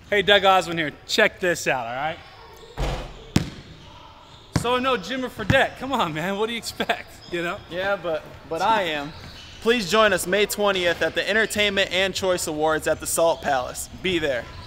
Hey, Doug Osmond here. Check this out, all right? So I'm no Jim or Fredette. Come on, man. What do you expect, you know? Yeah, but I am. Please join us May 20th at the Entertainment and Choice Awards at the Salt Palace. Be there.